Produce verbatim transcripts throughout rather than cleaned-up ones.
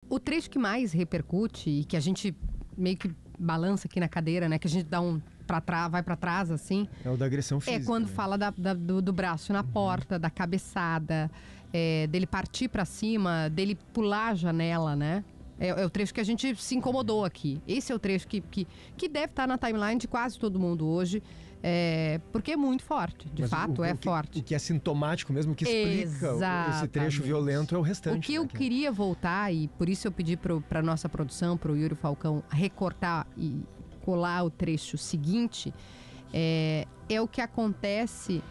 O trecho que mais repercute e que a gente meio que balança aqui na cadeira, né? Que a gente dá um pra trás, vai pra trás, assim. É o da agressão física. É quando né? fala da, da- do, do braço na Uhum. porta, da cabeçada, é, dele partir pra cima, dele pular a janela, né? É, é o trecho que a gente se incomodou aqui. Esse é o trecho que, que, que deve estar na timeline de quase todo mundo hoje, é, porque é muito forte. De Mas fato, o, é o que, forte. O que é sintomático mesmo, o que explica o- esse trecho Exatamente. violento é o restante. O que né, eu que é- queria voltar, e por isso eu pedi para nossa produção, para o Yuri Falcão, recortar e colar o trecho seguinte, é, é o que acontece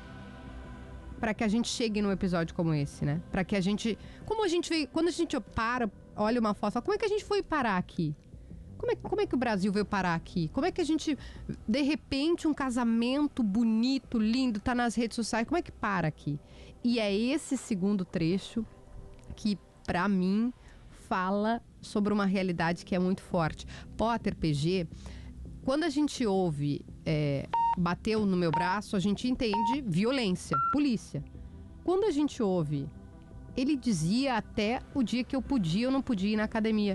para que a gente chegue num episódio como esse, né? Para que a gente... Como a gente veio... Quando a gente para, olha uma foto, fala, como é que a gente foi parar aqui? Como é, como é que o Brasil veio parar aqui? Como é que a gente, de repente, um casamento bonito, lindo, tá nas redes sociais, como é que para aqui? E é esse segundo trecho que, pra mim, fala sobre uma realidade que é muito forte. Potter, P G, quando a gente ouve é, bateu no meu braço, a gente entende violência, polícia. Quando a gente ouve, ele dizia até o dia que eu podia ou não podia ir na academia.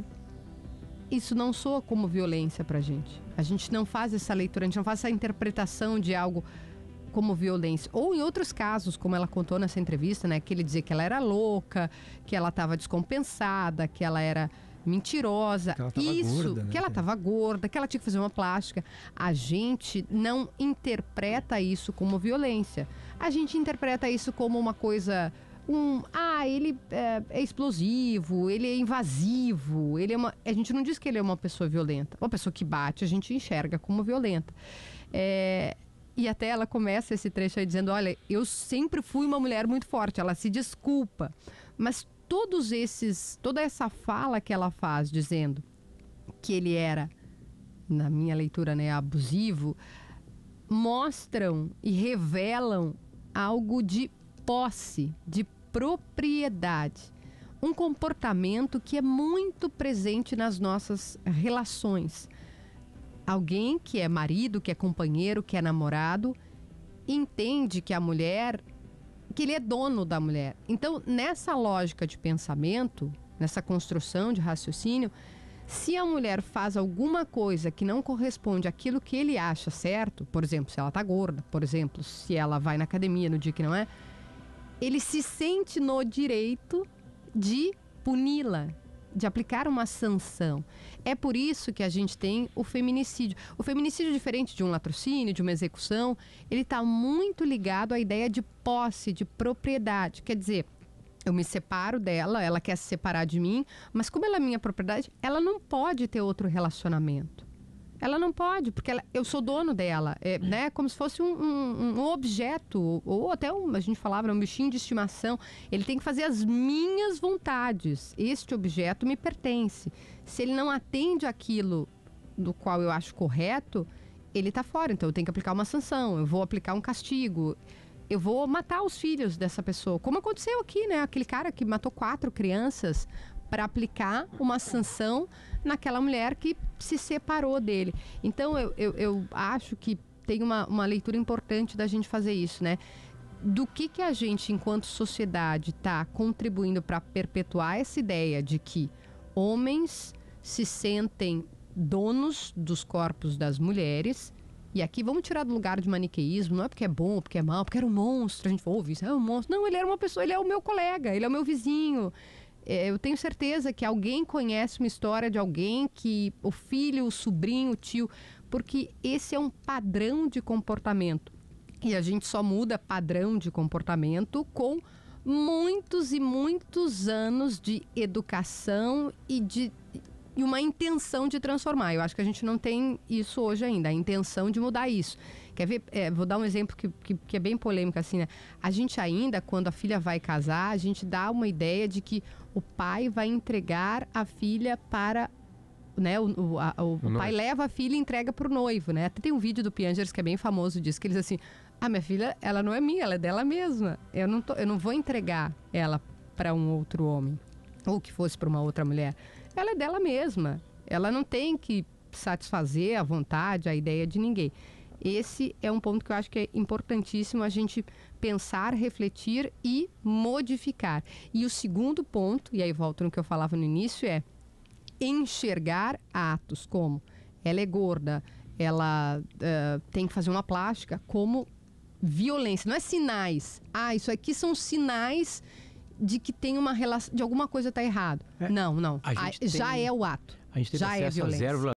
Isso não soa como violência pra gente. A gente não faz essa leitura, a gente não faz essa interpretação de algo como violência. Ou em outros casos, como ela contou nessa entrevista, né? Que ele dizia que ela era louca, que ela estava descompensada, que ela era mentirosa. Que ela tava Isso, gorda, né? que ela estava gorda, que ela tinha que fazer uma plástica. A gente não interpreta isso como violência. A gente interpreta isso como uma coisa... Um, ah, ele é, é explosivo, ele é invasivo, ele é uma... A gente não diz que ele é uma pessoa violenta. Uma pessoa que bate, a gente enxerga como violenta. É... E até ela começa esse trecho aí dizendo, olha, eu sempre fui uma mulher muito forte. Ela se desculpa. Mas todos esses, toda essa fala que ela faz dizendo que ele era, na minha leitura, né, abusivo, mostram e revelam algo de posse, de propriedade. Um comportamento que é muito presente nas nossas relações. Alguém que é marido, que é companheiro, que é namorado, entende que a mulher, que ele é dono da mulher. Então, nessa lógica de pensamento, nessa construção de raciocínio, se a mulher faz alguma coisa que não corresponde àquilo que ele acha certo, por exemplo, se ela tá gorda, por exemplo, se ela vai na academia no dia que não é, ele se sente no direito de puni-la, de aplicar uma sanção. É por isso que a gente tem o feminicídio. O feminicídio, diferente de um latrocínio, de uma execução, ele está muito ligado à ideia de posse, de propriedade. Quer dizer, eu me separo dela, ela quer se separar de mim, mas como ela é minha propriedade, ela não pode ter outro relacionamento. Ela não pode, porque ela, eu sou dono dela, é, né? Como se fosse um, um, um objeto, ou até, um, a gente falava, um bichinho de estimação. Ele tem que fazer as minhas vontades. Este objeto me pertence. Se ele não atende aquilo do qual eu acho correto, ele está fora. Então eu tenho que aplicar uma sanção, eu vou aplicar um castigo. Eu vou matar os filhos dessa pessoa. Como aconteceu aqui, né? Aquele cara que matou quatro crianças para aplicar uma sanção naquela mulher que se separou dele. Então, eu, eu, eu acho que tem uma, uma leitura importante da gente fazer isso, né? Do que, que a gente, enquanto sociedade, está contribuindo para perpetuar essa ideia de que homens se sentem donos dos corpos das mulheres. E aqui vamos tirar do lugar de maniqueísmo, não é porque é bom, porque é mal, porque era um monstro, a gente ouve isso, é um monstro. Não, ele era uma pessoa, ele é o meu colega, ele é o meu vizinho. É, eu tenho certeza que alguém conhece uma história de alguém que o filho, o sobrinho, o tio, porque esse é um padrão de comportamento. E a gente só muda padrão de comportamento com muitos e muitos anos de educação e de... e uma intenção de transformar. Eu acho que a gente não tem isso hoje ainda, a intenção de mudar isso. Quer ver? É, vou dar um exemplo que, que, que é bem polêmico, assim, né? A gente ainda, quando a filha vai casar, a gente dá uma ideia de que o pai vai entregar a filha para... Né, o, o, a, o, o pai leva a filha e entrega para o noivo, né? Até tem um vídeo do Piangers que é bem famoso disso, que ele diz assim, ah, minha filha, ela não é minha, ela é dela mesma. Eu não, tô, eu não vou entregar ela para um outro homem, ou que fosse para uma outra mulher. Ela é dela mesma. Ela não tem que satisfazer a vontade, a ideia de ninguém. Esse é um ponto que eu acho que é importantíssimo a gente pensar, refletir e modificar. E o segundo ponto, e aí volto no que eu falava no início, é enxergar atos como ela é gorda, ela uh, tem que fazer uma plástica, como violência. Não é sinais. Ah, isso aqui são sinais de que tem uma relação, de alguma coisa está errado. É. Não, não. A, já tem, é o ato. A gente teve já acesso é a violência. a zero